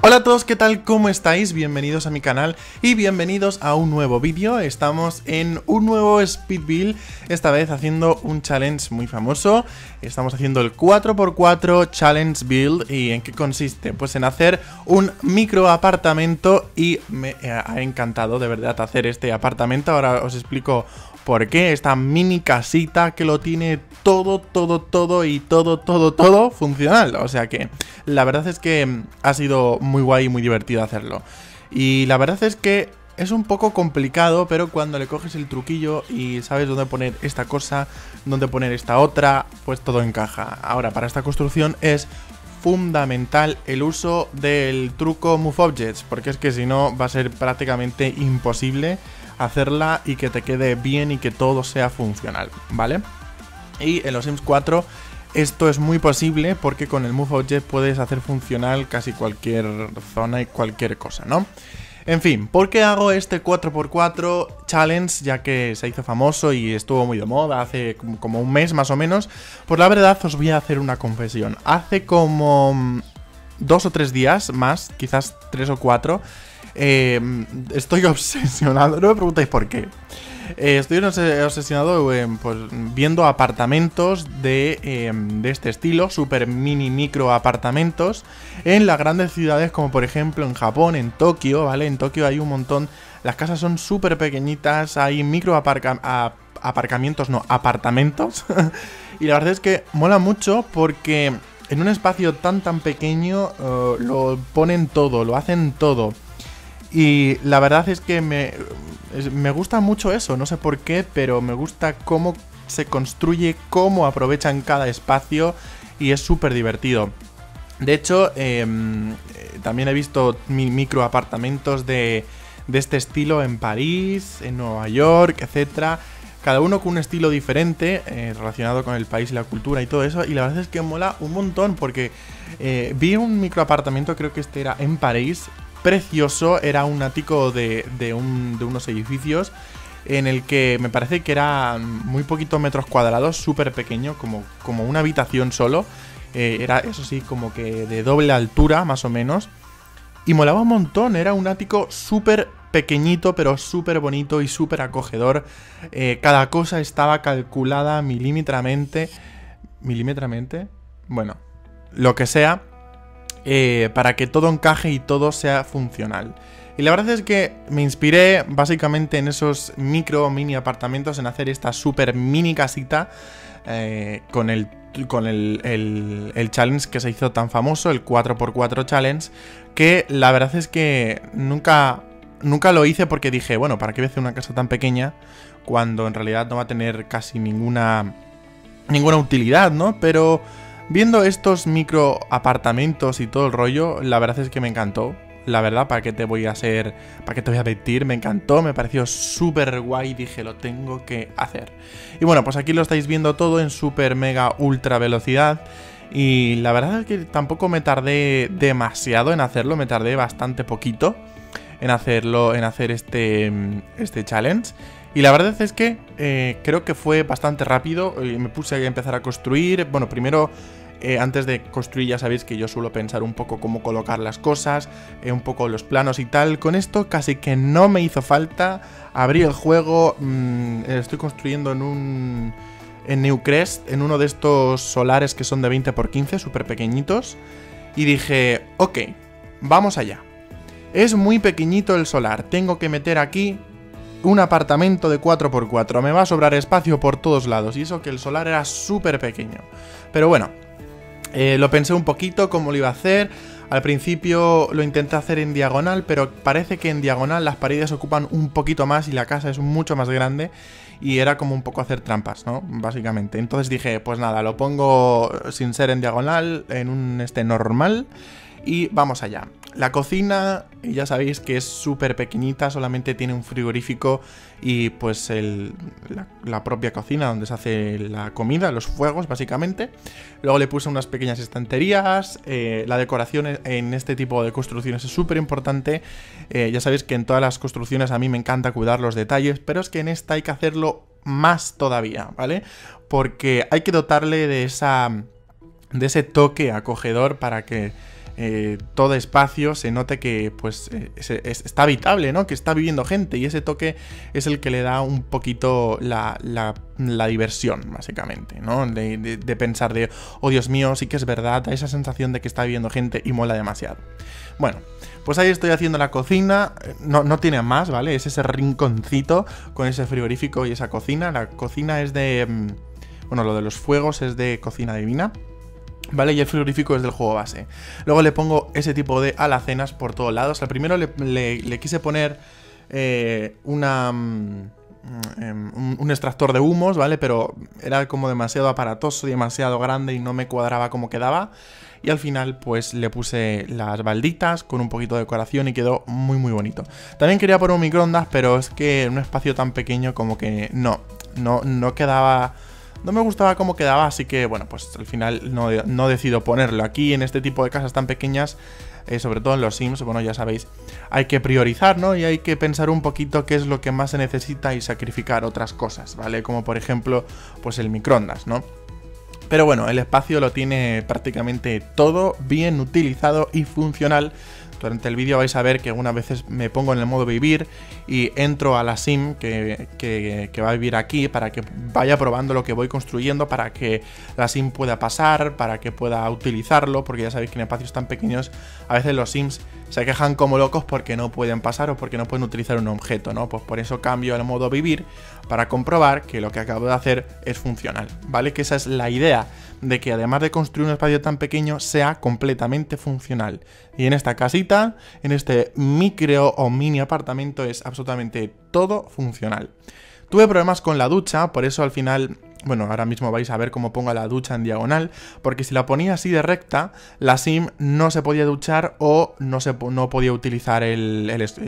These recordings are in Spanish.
Hola a todos, ¿qué tal? ¿Cómo estáis? Bienvenidos a mi canal y bienvenidos a un nuevo vídeo. Estamos en un nuevo speed build, esta vez haciendo un challenge muy famoso. Estamos haciendo el 4x4 challenge build. ¿Y en qué consiste? Pues en hacer un micro apartamento y me ha encantado de verdad hacer este apartamento. Ahora os explico por qué. Esta mini casita que lo tiene todo funcional. O sea que la verdad es que ha sido muy guay y muy divertido hacerlo. Y la verdad es que es un poco complicado, pero cuando le coges el truquillo y sabes dónde poner esta cosa, dónde poner esta otra, pues todo encaja. Ahora, para esta construcción es fundamental el uso del truco Move Objects, porque es que si no va a ser prácticamente imposible hacerla y que te quede bien y que todo sea funcional, ¿vale? Y en los Sims 4 esto es muy posible porque con el Move Object puedes hacer funcional casi cualquier zona y cualquier cosa, ¿no? En fin, ¿por qué hago este 4x4 challenge? Ya que se hizo famoso y estuvo muy de moda hace como un mes más o menos. Pues la verdad os voy a hacer una confesión. Hace como 2 o 3 días más, quizás 3 o 4, estoy obsesionado, no me preguntáis por qué. Estoy obsesionado pues, viendo apartamentos de este estilo, super mini micro apartamentos en las grandes ciudades como por ejemplo en Japón, en Tokio, ¿vale? En Tokio hay un montón, las casas son súper pequeñitas, hay micro aparcamientos, no, apartamentos. Y la verdad es que mola mucho porque en un espacio tan pequeño lo ponen todo, lo hacen todo. Y la verdad es que me gusta mucho eso, no sé por qué, pero me gusta cómo se construye, cómo aprovechan cada espacio y es súper divertido. De hecho, también he visto micro apartamentos de este estilo en París, en Nueva York, etcétera. Cada uno con un estilo diferente relacionado con el país y la cultura y todo eso. Y la verdad es que mola un montón porque vi un micro apartamento, creo que este era en París, precioso, era un ático de unos edificios en el que me parece que era muy poquitos metros cuadrados, súper pequeño, como una habitación solo. Era, eso sí, como que de doble altura, más o menos. Y molaba un montón, era un ático súper pequeñito, pero súper bonito y súper acogedor. Cada cosa estaba calculada milímetramente. ¿Milímetramente? Bueno, lo que sea. Para que todo encaje y todo sea funcional. Y la verdad es que me inspiré básicamente en esos mini apartamentos, en hacer esta super mini casita con el challenge que se hizo tan famoso, el 4x4 challenge, que la verdad es que nunca lo hice porque dije, bueno, ¿para qué voy a hacer una casa tan pequeña cuando en realidad no va a tener casi ninguna utilidad, ¿no? Pero viendo estos micro apartamentos y todo el rollo, la verdad es que me encantó. La verdad, ¿para qué te voy a mentir? Me encantó, me pareció súper guay, dije, lo tengo que hacer. Y bueno, pues aquí lo estáis viendo todo en súper mega ultra velocidad. Y la verdad es que tampoco me tardé demasiado en hacerlo, me tardé bastante poquito en hacer este challenge. Y la verdad es que creo que fue bastante rápido. Me puse a empezar a construir. Bueno, primero, antes de construir ya sabéis que yo suelo pensar un poco cómo colocar las cosas, un poco los planos y tal. Con esto casi que no me hizo falta. Abrí el juego, estoy construyendo en Newcrest, en uno de estos solares que son de 20×15, súper pequeñitos. Y dije, ok, vamos allá. Es muy pequeñito el solar, tengo que meter aquí un apartamento de 4×4, me va a sobrar espacio por todos lados. Y eso que el solar era súper pequeño. Pero bueno, lo pensé un poquito cómo lo iba a hacer. Al principio lo intenté hacer en diagonal, pero parece que en diagonal las paredes ocupan un poquito más y la casa es mucho más grande. Y era como un poco hacer trampas, ¿no? Básicamente. Entonces dije, pues nada, lo pongo sin ser en diagonal, en un normal. Y vamos allá. La cocina, ya sabéis que es súper pequeñita, solamente tiene un frigorífico y pues la propia cocina donde se hace la comida, los fuegos básicamente. Luego le puse unas pequeñas estanterías. La decoración en este tipo de construcciones es súper importante. Ya sabéis que en todas las construcciones a mí me encanta cuidar los detalles, pero es que en esta hay que hacerlo más todavía, ¿vale? Porque hay que dotarle de ese toque acogedor para que todo espacio se note que pues está habitable, ¿no? Que está viviendo gente, y ese toque es el que le da un poquito la diversión, básicamente, ¿no? De pensar de, oh Dios mío, sí que es verdad, da esa sensación de que está viviendo gente y mola demasiado. Bueno, pues ahí estoy haciendo la cocina, no tiene más, ¿vale? Es ese rinconcito con ese frigorífico y esa cocina. La cocina es de... bueno, lo de los fuegos es de Cocina Divina, ¿vale? Y el frigorífico es del juego base. Luego le pongo ese tipo de alacenas por todos lados. Al primero le quise poner un extractor de humos, ¿vale? Pero era como demasiado aparatoso, demasiado grande y no me cuadraba cómo quedaba. Y al final pues le puse las balditas con un poquito de decoración y quedó muy muy bonito. También quería poner un microondas, pero es que en un espacio tan pequeño como que no quedaba... No me gustaba cómo quedaba, así que bueno, pues al final no decido ponerlo. Aquí en este tipo de casas tan pequeñas, sobre todo en los Sims, bueno, ya sabéis, hay que priorizar, ¿no? Y hay que pensar un poquito qué es lo que más se necesita y sacrificar otras cosas, ¿vale? Como por ejemplo, pues el microondas, ¿no? Pero bueno, el espacio lo tiene prácticamente todo bien utilizado y funcional. Durante el vídeo vais a ver que algunas veces me pongo en el modo vivir y entro a la sim que va a vivir aquí para que vaya probando lo que voy construyendo, para que la sim pueda pasar, para que pueda utilizarlo, porque ya sabéis que en espacios tan pequeños a veces los sims se quejan como locos porque no pueden pasar o porque no pueden utilizar un objeto, ¿no? Pues por eso cambio al modo vivir para comprobar que lo que acabo de hacer es funcional, ¿vale? Que esa es la idea, de que además de construir un espacio tan pequeño sea completamente funcional. Y en esta casita, en este micro o mini apartamento, es absolutamente todo funcional. Tuve problemas con la ducha, por eso al final... Bueno, ahora mismo vais a ver cómo pongo la ducha en diagonal, porque si la ponía así de recta, la sim no se podía duchar o no podía utilizar el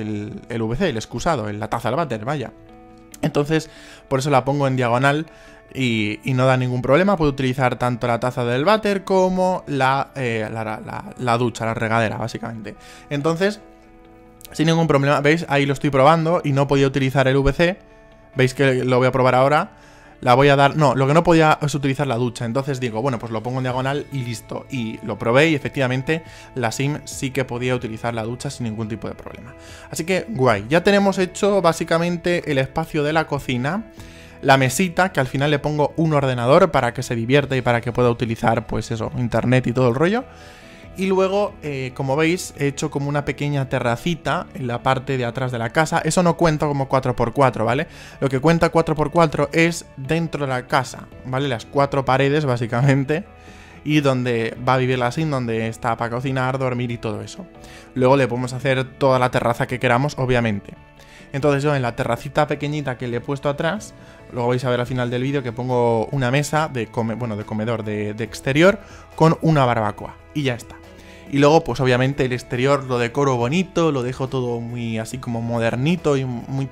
VC, el excusado, la taza del váter, vaya. Entonces, por eso la pongo en diagonal y no da ningún problema. Puedo utilizar tanto la taza del váter como la ducha, la regadera, básicamente. Entonces, sin ningún problema, ¿veis? Ahí lo estoy probando y no podía utilizar el VC. ¿Veis que lo voy a probar ahora? La voy a dar... No, lo que no podía es utilizar la ducha. Entonces digo, bueno, pues lo pongo en diagonal y listo. Y lo probé y efectivamente la sim sí que podía utilizar la ducha sin ningún tipo de problema. Así que guay. Ya tenemos hecho básicamente el espacio de la cocina. La mesita, que al final le pongo un ordenador para que se divierta y para que pueda utilizar, pues eso, internet y todo el rollo. Y luego, como veis, he hecho como una pequeña terracita en la parte de atrás de la casa. Eso no cuenta como 4x4, ¿vale? Lo que cuenta 4x4 es dentro de la casa, ¿vale? Las 4 paredes, básicamente. Y donde va a vivir la sim, donde está para cocinar, dormir y todo eso. Luego le podemos hacer toda la terraza que queramos, obviamente. Entonces yo en la terracita pequeñita que le he puesto atrás, luego vais a ver al final del vídeo que pongo una mesa de comedor de exterior con una barbacoa. Y ya está. Y luego, pues obviamente el exterior lo decoro bonito, lo dejo todo muy así como modernito y muy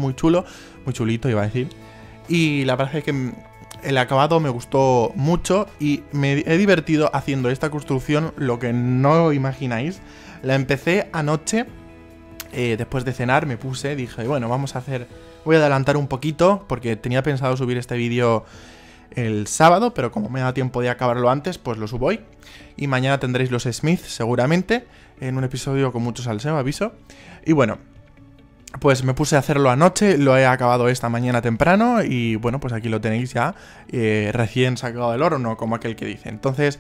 chulito iba a decir. Y la verdad es que el acabado me gustó mucho y me he divertido haciendo esta construcción, lo que no imagináis. La empecé anoche, después de cenar me puse, dije, bueno, voy a adelantar un poquito porque tenía pensado subir este vídeo el sábado, pero como me da tiempo de acabarlo antes, pues lo subo hoy. Y mañana tendréis los Smith, seguramente, en un episodio con mucho salseo, aviso. Y bueno, pues me puse a hacerlo anoche, lo he acabado esta mañana temprano. Y bueno, pues aquí lo tenéis ya, recién sacado del horno, como aquel que dice. Entonces,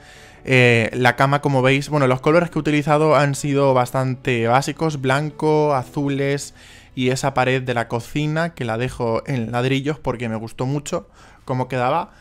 la cama, como veis, bueno, los colores que he utilizado han sido bastante básicos, blanco, azules. Y esa pared de la cocina que la dejo en ladrillos porque me gustó mucho cómo quedaba.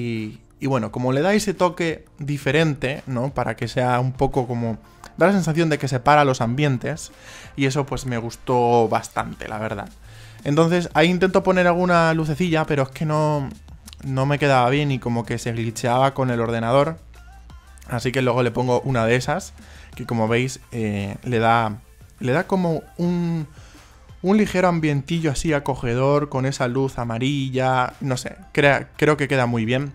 Y bueno, como le da ese toque diferente, ¿no? Para que sea un poco como... Da la sensación de que separa los ambientes. Y eso pues me gustó bastante, la verdad. Entonces ahí intento poner alguna lucecilla, pero es que no me quedaba bien y como que se glitcheaba con el ordenador. Así que luego le pongo una de esas, que como veis le da como un ligero ambientillo así acogedor con esa luz amarilla, no sé, creo que queda muy bien.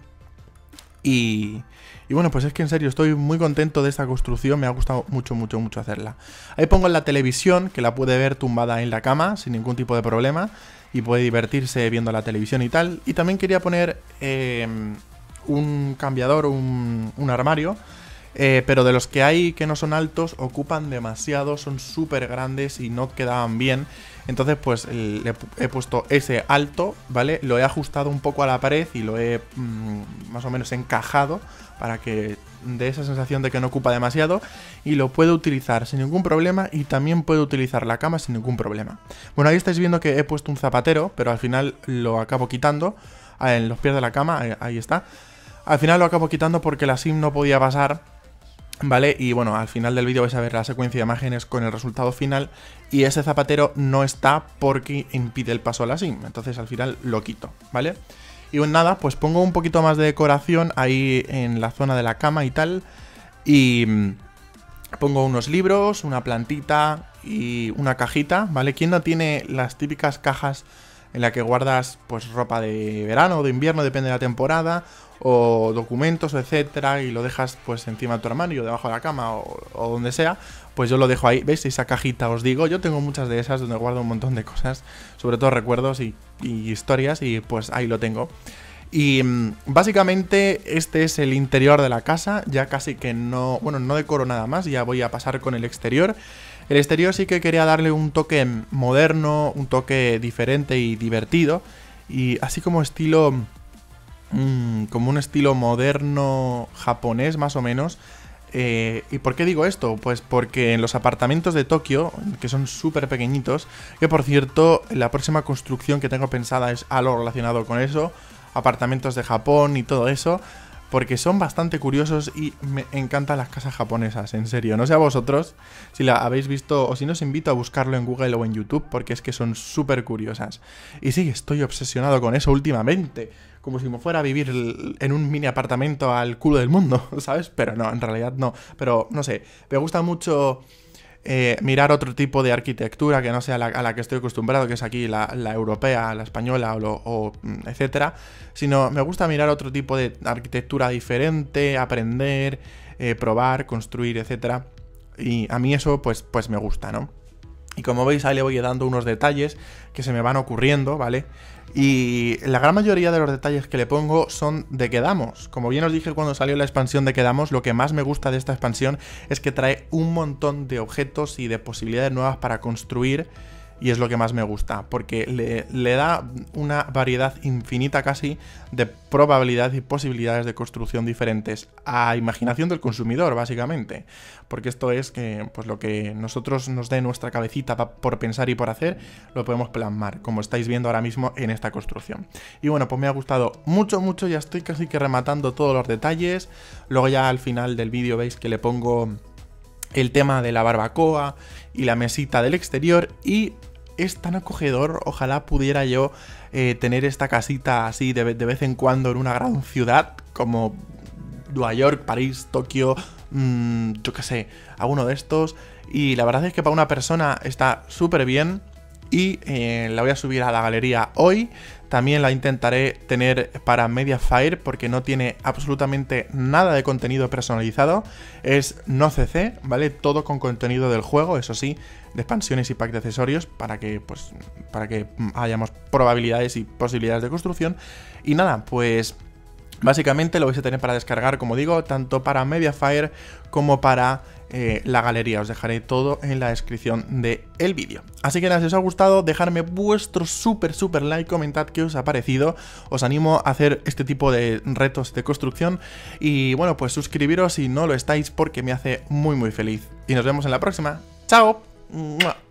Y bueno, pues es que en serio estoy muy contento de esta construcción, me ha gustado mucho hacerla. Ahí pongo la televisión, que la puede ver tumbada en la cama sin ningún tipo de problema y puede divertirse viendo la televisión y tal. Y también quería poner un cambiador, un armario, Pero de los que hay que no son altos, ocupan demasiado, son súper grandes y no quedaban bien. Entonces pues le he puesto ese alto, ¿vale? Lo he ajustado un poco a la pared y lo he más o menos encajado para que dé esa sensación de que no ocupa demasiado. Y lo puedo utilizar sin ningún problema y también puedo utilizar la cama sin ningún problema. Bueno, ahí estáis viendo que he puesto un zapatero, pero al final lo acabo quitando en los pies de la cama, ahí está. Al final lo acabo quitando porque la sim no podía pasar, ¿vale? Y bueno, al final del vídeo vais a ver la secuencia de imágenes con el resultado final. Y ese zapatero no está porque impide el paso a la sim. Entonces al final lo quito, ¿vale? Y bueno, nada, pues pongo un poquito más de decoración ahí en la zona de la cama y tal. Y pongo unos libros, una plantita y una cajita, ¿vale? ¿Quién no tiene las típicas cajas en la que guardas pues ropa de verano o de invierno, depende de la temporada, o documentos, etcétera, y lo dejas pues encima de tu armario, debajo de la cama o donde sea? Pues yo lo dejo ahí, ¿veis? Esa cajita, os digo, yo tengo muchas de esas donde guardo un montón de cosas, sobre todo recuerdos y historias, y pues ahí lo tengo. Y básicamente este es el interior de la casa, ya casi que no, bueno, no decoro nada más, ya voy a pasar con el exterior. El exterior sí que quería darle un toque moderno, un toque diferente y divertido, y así como estilo, como un estilo moderno japonés más o menos. ¿Y por qué digo esto? Pues porque en los apartamentos de Tokio, que son súper pequeñitos, que por cierto, la próxima construcción que tengo pensada es algo relacionado con eso, apartamentos de Japón y todo eso, porque son bastante curiosos y me encantan las casas japonesas, en serio. No sé a vosotros si la habéis visto o si no, os invito a buscarlo en Google o en YouTube, porque es que son súper curiosas. Y sí, estoy obsesionado con eso últimamente, como si me fuera a vivir en un mini apartamento al culo del mundo, ¿sabes? Pero no, en realidad no. Pero no sé, me gusta mucho mirar otro tipo de arquitectura que no sea a la que estoy acostumbrado, que es aquí la europea, la española o etcétera, sino me gusta mirar otro tipo de arquitectura diferente, aprender, probar, construir, etcétera. Y a mí eso pues me gusta, ¿no? Y como veis ahí le voy dando unos detalles que se me van ocurriendo, ¿vale? Y la gran mayoría de los detalles que le pongo son de Quedamos. Como bien os dije cuando salió la expansión de Quedamos, lo que más me gusta de esta expansión es que trae un montón de objetos y de posibilidades nuevas para construir. Y es lo que más me gusta, porque le da una variedad infinita casi de probabilidades y posibilidades de construcción diferentes a imaginación del consumidor, básicamente. Porque esto es que pues lo que nosotros nos dé nuestra cabecita por pensar y por hacer, lo podemos plasmar, como estáis viendo ahora mismo en esta construcción. Y bueno, pues me ha gustado mucho, mucho, ya estoy casi que rematando todos los detalles. Luego ya al final del vídeo veis que le pongo el tema de la barbacoa y la mesita del exterior, y es tan acogedor. Ojalá pudiera yo tener esta casita así de vez en cuando en una gran ciudad como Nueva York, París, Tokio, yo qué sé, alguno de estos. Y la verdad es que para una persona está súper bien. Y la voy a subir a la galería hoy. También la intentaré tener para Mediafire, porque no tiene absolutamente nada de contenido personalizado. Es no CC, ¿vale? Todo con contenido del juego, eso sí, de expansiones y pack de accesorios, para que hayamos probabilidades y posibilidades de construcción. Y nada, pues básicamente lo vais a tener para descargar, como digo, tanto para Mediafire como para la galería. Os dejaré todo en la descripción del vídeo. Así que nada, si os ha gustado, dejadme vuestro súper like, comentad qué os ha parecido. Os animo a hacer este tipo de retos de construcción. Y bueno, pues suscribiros si no lo estáis, porque me hace muy feliz. Y nos vemos en la próxima. ¡Chao!